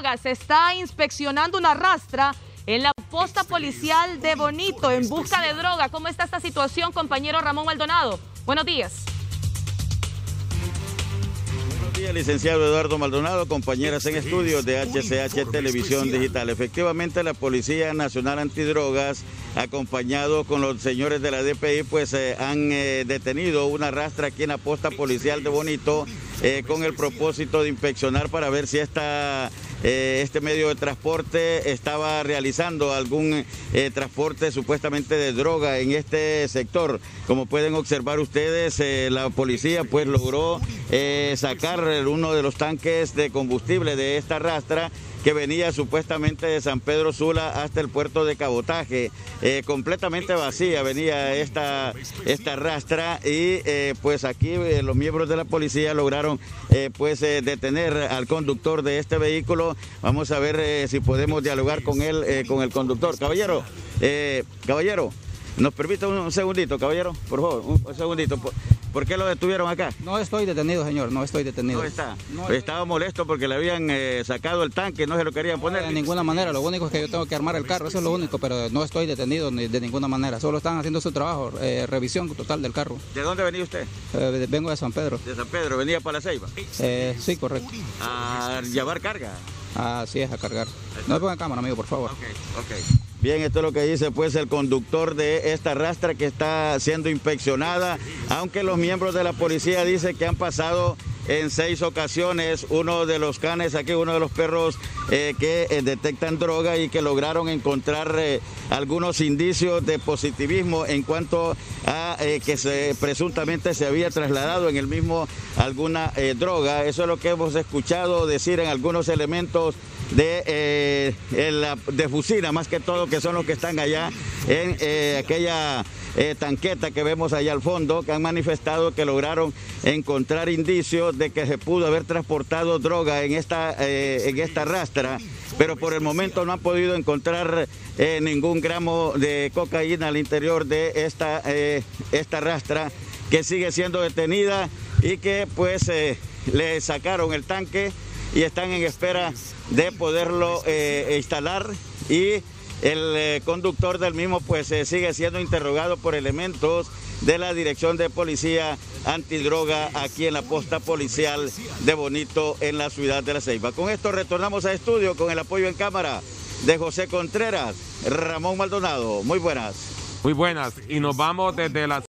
Antidrogas está inspeccionando una rastra en la posta policial de Bonito en busca de droga. ¿Cómo está esta situación, compañero Ramón Maldonado? Buenos días. Buenos días, licenciado Eduardo Maldonado, compañeras en estudios de HCH Televisión Digital. Efectivamente, la Policía Nacional Antidrogas, acompañado con los señores de la DPI, pues han detenido una rastra aquí en la posta policial de Bonito con el propósito de inspeccionar para ver si este medio de transporte estaba realizando algún transporte supuestamente de droga en este sector. Como pueden observar ustedes, la policía pues logró sacar uno de los tanques de combustible de esta rastra que venía supuestamente de San Pedro Sula hasta el puerto de cabotaje. Completamente vacía venía esta rastra y pues aquí los miembros de la policía lograron detener al conductor de este vehículo. Vamos a ver si podemos dialogar con él, con el conductor. Caballero, ¿nos permite un segundito, caballero? Por favor, un segundito. ¿Por qué lo detuvieron acá? No estoy detenido, señor, no estoy detenido. No está. Estaba molesto porque le habían sacado el tanque, no se lo querían poner. De ninguna manera, lo único es que yo tengo que armar el carro, eso es lo único, pero no estoy detenido de ninguna manera. Solo están haciendo su trabajo, revisión total del carro. ¿De dónde venía usted? Vengo de San Pedro. De San Pedro, ¿venía para La Ceiba? Sí, correcto. ¿A llevar carga? Así es, a cargar. No me pongan cámara, amigo, por favor. Ok. Bien, esto es lo que dice pues el conductor de esta rastra que está siendo inspeccionada, aunque los miembros de la policía dicen que han pasado en 6 ocasiones uno de los canes aquí, uno de los perros que detectan droga y que lograron encontrar algunos indicios de positivismo en cuanto a que presuntamente se había trasladado en el mismo alguna droga. Eso es lo que hemos escuchado decir en algunos elementos de Fusina, más que todo, que son los que están allá en aquella tanqueta que vemos allá al fondo, que han manifestado que lograron encontrar indicios de que se pudo haber transportado droga en esta rastra, pero por el momento no han podido encontrar ningún gramo de cocaína al interior de esta rastra, que sigue siendo detenida y que pues le sacaron el tanque y están en espera de poderlo instalar, y el conductor del mismo pues sigue siendo interrogado por elementos de la Dirección de Policía Antidroga aquí en la posta policial de Bonito en la ciudad de La Ceiba. Con esto retornamos a estudio con el apoyo en cámara de José Contreras, Ramón Maldonado. Muy buenas. Muy buenas, y nos vamos desde la